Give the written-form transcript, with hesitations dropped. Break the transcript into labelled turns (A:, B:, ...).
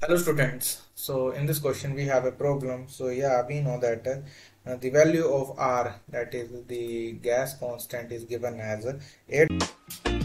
A: Hello students. So in this question we have a problem. So yeah, we know that the value of R, that is the gas constant, is given as 8.